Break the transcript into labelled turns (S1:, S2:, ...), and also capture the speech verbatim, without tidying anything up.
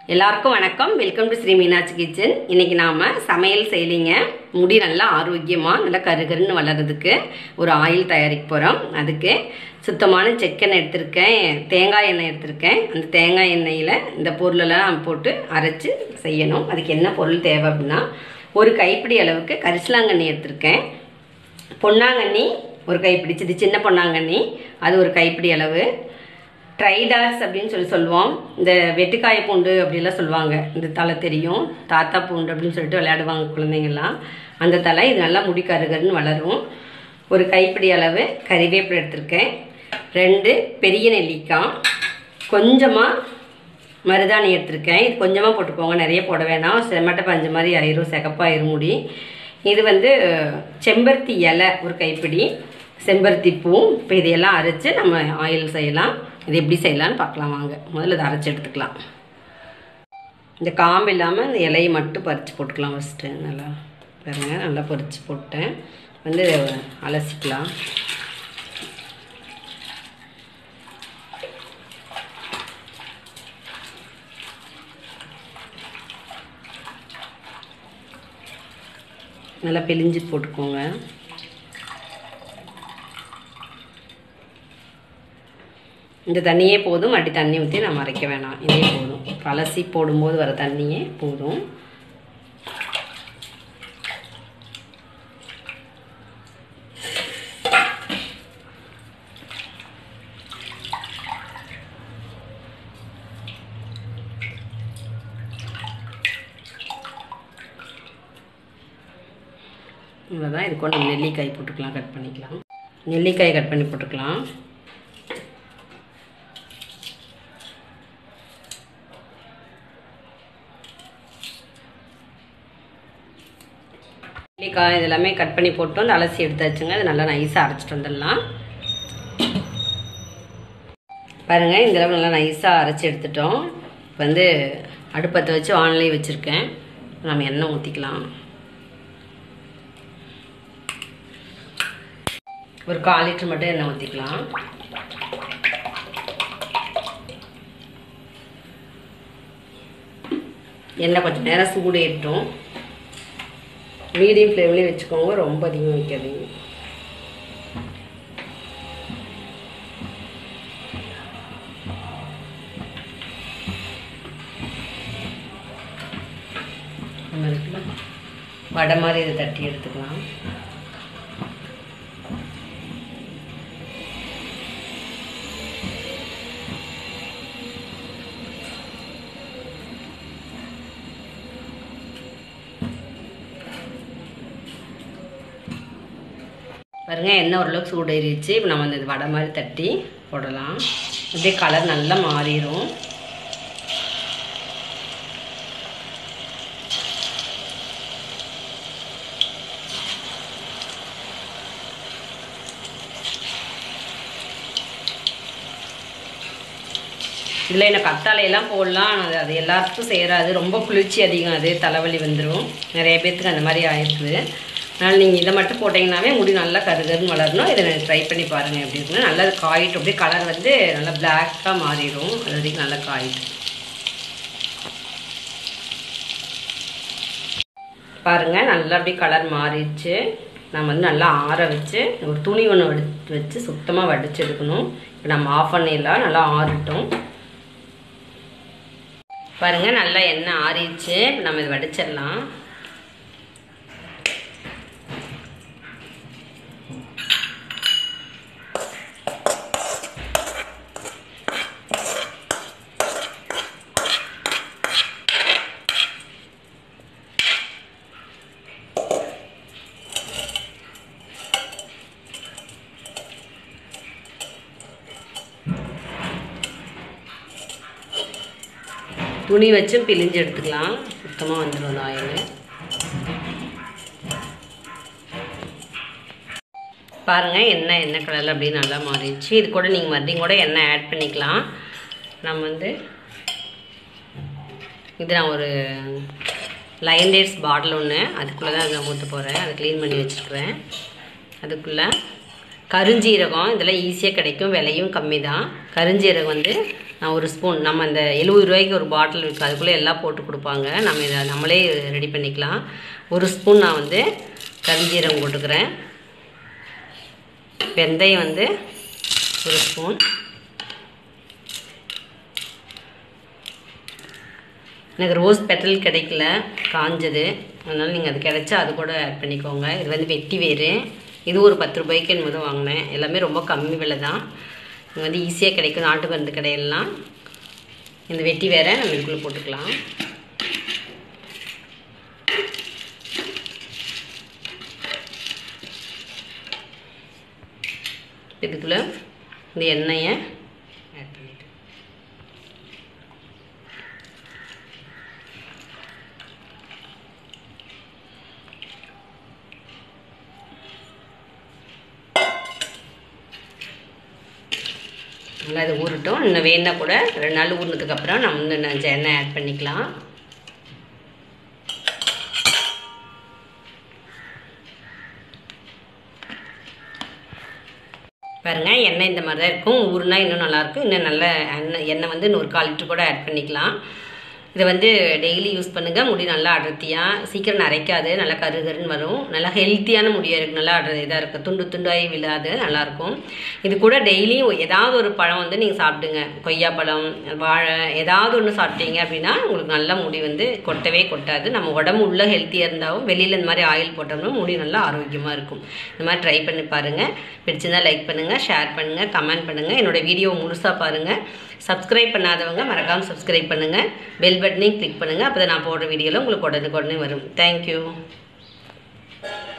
S1: எல்லாருக்கும் வணக்கம். Welcome to Sri Meenakshi Kitchen. இன்னைக்கு நாம சமையல் செய்யலிங்க. முடி நல்லா ஆரோக்கியமாக நல்லா கருகருன்னு வளர்றதுக்கு ஒரு ஆயில் தயாரிக்க போகிறோம். அதுக்கு சுத்தமான செக்கெண்ணெய் எடுத்திருக்கேன், தேங்காய் எண்ணெய் எடுத்திருக்கேன். அந்த தேங்காய் எண்ணெயில் இந்த பொருளெல்லாம் போட்டு அரைச்சி செய்யணும். அதுக்கு என்ன பொருள் தேவை அப்படின்னா, ஒரு கைப்பிடி அளவுக்கு கரிசலாங்கண்ணி எடுத்திருக்கேன். பொன்னாங்கண்ணி ஒரு கைப்பிடி, இது சின்ன பொன்னாங்கண்ணி, அது ஒரு கைப்பிடி அளவு. ட்ரைடார்ஸ் அப்படின்னு சொல்லி சொல்லுவோம். இந்த வெட்டுக்காய பூண்டு அப்படிலாம் சொல்லுவாங்க. இந்த தலை தெரியும், தாத்தா பூண்டு அப்படின்னு சொல்லிட்டு விளையாடுவாங்க குழந்தைங்கள்லாம். அந்த தலை இது நல்லா முடி கருகருன்னு வளரும். ஒரு கைப்பிடி அளவு கறிவேப்பிலை எடுத்திருக்கேன். ரெண்டு பெரிய நெல்லிக்காய், கொஞ்சமாக மருதாணி எடுத்திருக்கேன். இது கொஞ்சமாக போட்டுக்கோங்க, நிறைய போட வேணாம், செம்மட்டை பஞ்சு மாதிரி ஆயிரும், சிகப்பாயிரும் முடி. இது வந்து செம்பருத்தி இலை ஒரு கைப்பிடி, செம்பருத்தி பூ. இப்போ இதையெல்லாம் அரைச்சி நம்ம ஆயில் செய்யலாம். இது எப்படி செய்யலான்னு பார்க்கலாம் வாங்க. முதல்ல இதை அரைச்சி எடுத்துக்கலாம். இந்த காம்பு இல்லாமல் இந்த இலையை மட்டும் பறித்து போட்டுக்கலாம் ஃபஸ்ட்டு. நல்லா பாருங்க, நல்லா பறித்து போட்டேன். வந்து அலசிக்கலாம். நல்லா பிழிஞ்சு போட்டுக்கோங்க. இந்த தண்ணியே போதும், அப்படி தண்ணி ஊற்றி நம்ம அரைக்க வேணாம். இதே போதும், அலசி போடும்போது வர தண்ணியே போதும். இவ்வளோதான். இது கொண்டு நெல்லிக்காய் போட்டுக்கலாம், கட் பண்ணிக்கலாம். நெல்லிக்காய் கட் பண்ணி போட்டுக்கலாம். நெல்லிக்காய் இதெல்லாமே கட் பண்ணி போட்டு வந்து அலசி எடுத்தாச்சுங்க. அது நல்லா நைஸாக அரைச்சிட்டு வந்துடலாம். பாருங்கள், இந்த அளவு நல்லா நைஸாக அரைச்சி எடுத்துட்டோம். இப்போ வந்து அடுப்பத்தை வச்சு வானலே வச்சுருக்கேன். நம்ம எண்ணெய் ஊற்றிக்கலாம். ஒரு கால் லிட்டர் மட்டும் எண்ணெய் ஊற்றிக்கலாம். எண்ணெய் கொஞ்சம் நேரம் சூடேறட்டும். மீடியம் ஃப்ளேம்லேயே வச்சுக்கோங்க, ரொம்ப அதிகமாக வைக்காதீங்க. வடை மாதிரி இதை தட்டி எடுத்துக்கலாம். பாருங்க, எண்ணெய் ஓரளவுக்கு சூடேறிச்சு. இப்போ நம்ம இந்த வடை மாதிரி தட்டி போடலாம். அப்படியே கலர் நல்லா மாறிடும். இதில் என்ன கத்தாழையெல்லாம் போடலாம், அது அது எல்லாத்துக்கும் சேராது, ரொம்ப குளிர்ச்சி அதிகம், அது தலைவலி வந்துடும். நிறைய பேர்த்துக்கு அந்த மாதிரி ஆயிடுது. அதனால் நீங்கள் இதை மட்டும் போட்டிங்கன்னாவே முடி நல்லா கருகருன்னு வளரணும். இதை ட்ரை பண்ணி பாருங்கள் எப்படி இருக்குன்னு. நல்லா காயிட்டும், அப்படியே கலர் வந்து நல்லா பிளாக்காக மாறிடும். அது வரைக்கும் நல்லா காயிட்டும். பாருங்கள், நல்லா அப்படியே கலர் மாறிடுச்சு. நம்ம வந்து நல்லா ஆற வச்சு ஒரு துணி ஒன்று வடித்து வச்சு சுத்தமாக வடித்து எடுக்கணும். இப்போ நம்ம ஆஃப் பண்ணிடலாம், நல்லா ஆறிட்டோம். பாருங்கள், நல்லா எண்ணெய் ஆறிடுச்சு. இப்போ நம்ம இதை வடிச்சிடலாம். துணி வச்சும் பிழிஞ்சு எடுத்துக்கலாம். சுத்தமாக வந்துடும் அந்த ஆயில். பாருங்கள், எண்ணெய் எண்ணெய் கலரில் அப்படியே நல்லா மாறிடுச்சு. இது கூட நீங்கள் மறுபடியும் கூட எண்ணெய் ஆட் பண்ணிக்கலாம். நம்ம வந்து இது நான் ஒரு லைன் டேட்ஸ் பாட்டில் ஒன்று, அதுக்குள்ளே தான் அதை ஊற்ற போகிறேன். அதை க்ளீன் பண்ணி வச்சுருக்கிறேன். அதுக்குள்ளே கருஞ்சீரகம் இதெல்லாம் ஈஸியாக கிடைக்கும், விலையும் கம்மி தான். கருஞ்சீரகம் வந்து நான் ஒரு ஸ்பூன், நம்ம இந்த எழுபது ரூபாய்க்கு ஒரு பாட்டில் இருக்குது, அதுக்குள்ளே எல்லாம் போட்டு கொடுப்பாங்க. நம்ம இதை நம்மளே ரெடி பண்ணிக்கலாம். ஒரு ஸ்பூன் நான் வந்து கருஞ்சீரகம் போட்டுக்கிறேன். வெந்தயம் வந்து ஒரு ஸ்பூன். எனக்கு ரோஸ் பெட்டல் கிடைக்கல, காஞ்சது, அதனால் நீங்கள் அது கிடைச்சா அது கூட ஆட் பண்ணிக்கோங்க. இது வந்து வெட்டி வேறு, இது ஒரு பத்து ரூபாய்க்கு என்பது வாங்கினேன். எல்லாமே ரொம்ப கம்மி விலை தான், இது வந்து ஈஸியாக கிடைக்கும் நாட்டு மருந்து கடையெல்லாம். இந்த வெட்டி வேற நம்ம இதுக்குள்ளே போட்டுக்கலாம். இதுக்குள்ளே இந்த எண்ணெயை ஆட் பண்ணிட்டு நல்லா இது ஊறட்டும். இன்னும் வேணா கூட ரெண்டு நாள் ஊறினதுக்கப்புறம் நம்ம இன்னும் கொஞ்சம் எண்ணெய் ஆட் பண்ணிக்கலாம். பாருங்கள், எண்ணெய் இந்த மாதிரி தான் இருக்கும். ஊறுனா இன்னும் நல்லாயிருக்கும். இன்னும் நல்ல எண்ணெய் எண்ணெய் வந்து இன்னும் ஒரு கால் லிட்டர் கூட ஆட் பண்ணிக்கலாம். இதை வந்து டெய்லி யூஸ் பண்ணுங்கள். முடி நல்லா அடர்த்தியாக, சீக்கிரம் நரைக்காது, நல்லா கரு கருன்னு வரும். நல்லா ஹெல்த்தியான முடியாக இருக்குது, நல்லா அடர் இதாக இருக்குது, துண்டு துண்டாகி விழாது, நல்லாயிருக்கும். இது கூட டெய்லியும் ஏதாவது ஒரு பழம் வந்து நீங்கள் சாப்பிடுங்க. கொய்யாப்பழம், வாழை, ஏதாவது ஒன்று சாப்பிட்டீங்க அப்படின்னா உங்களுக்கு நல்லா முடி வந்து கொட்டவே கொட்டாது. நம்ம உடம்பு உள்ள ஹெல்த்தியாக இருந்தாலும் வெளியில் இந்த மாதிரி ஆயில் போட்டோம்னா முடி நல்லா ஆரோக்கியமாக இருக்கும். இந்த மாதிரி ட்ரை பண்ணி பாருங்கள். பிடிச்சிருந்தா லைக் பண்ணுங்கள், ஷேர் பண்ணுங்கள், கமெண்ட் பண்ணுங்கள். என்னோடய வீடியோவை முழுசாக பாருங்கள். சப்ஸ்கிரைப் பண்ணாதவங்க மறக்காமல் சப்ஸ்கிரைப் பண்ணுங்கள். பெல் பட்டனையும் கிளிக் பண்ணுங்கள். அப்போ தான் நான் போடுற வீடியோவில் உங்களுக்கு உடனுக்குடனே வரும். தேங்க்யூ.